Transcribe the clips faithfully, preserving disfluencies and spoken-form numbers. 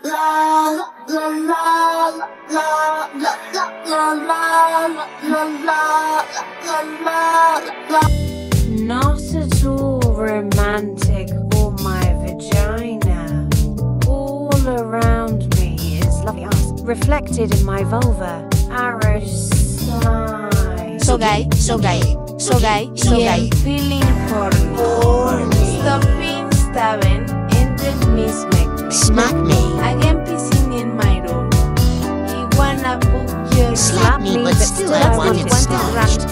Not at all romantic for my vagina. All around me is lovely eyes, reflected in my vulva. Arrow side. So gay, so gay, so gay, so gay. Feeling horny. Stop being stubborn and let me smack me. Smack me. I am pissing in my room. You wanna book your Slap me, but still I want it starched.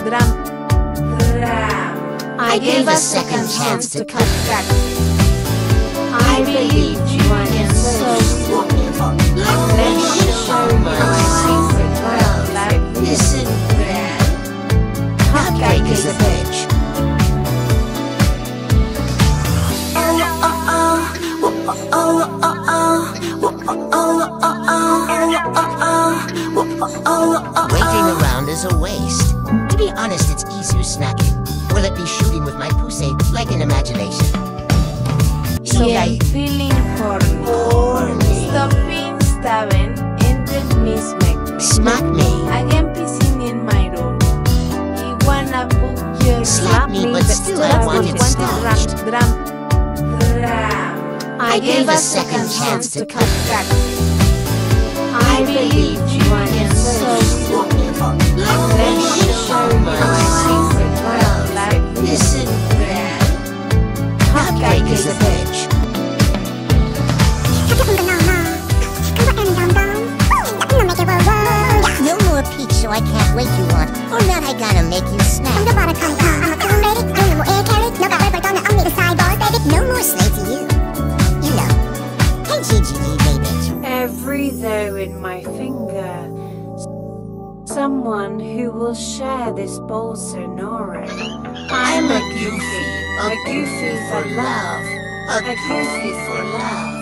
I gave a second chance to cut back. I believe you are so let me show you my secret love life. Listen, Cupcake is a bitch. Waiting around is a waste. To be honest, it's easier snacking. Will it be shooting with my pussy like an imagination? So yeah, gay. Feeling horny. Stop being stubborn and let me smack me. Smack me. I am pissing in my room. You wanna book your Slap me, but still I want it starched. I gave a second chance to cut back. I believe you are so let me show you my secret love life. Listen, Cupcake is a bitch. No more peach, so I can't wait you want. Or not, I gotta make you snack. No more slave to you. You know. Hey, G G G, baby. Every though in my finger. Someone who will share this bowl sonora. I'm a goofy, a goofy for love, a goofy for love.